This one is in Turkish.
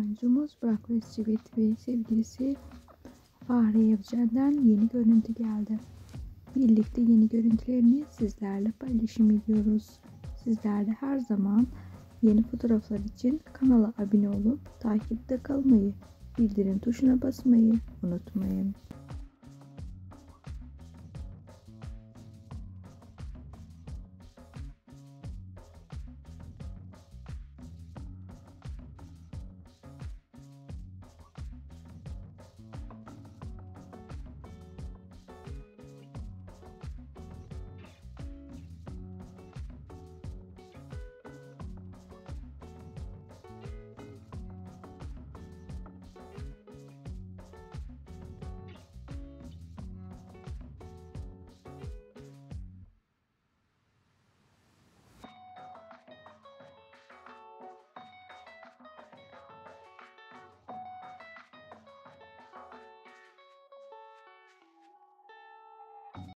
oyuncumuz Burak Özçivit ve sevgilisi Fahriye Evcen'den yeni görüntü geldi. Birlikte yeni görüntülerini sizlerle paylaşım ediyoruz. Sizler de her zaman yeni fotoğraflar için kanala abone olup takipte kalmayı, bildirim tuşuna basmayı unutmayın.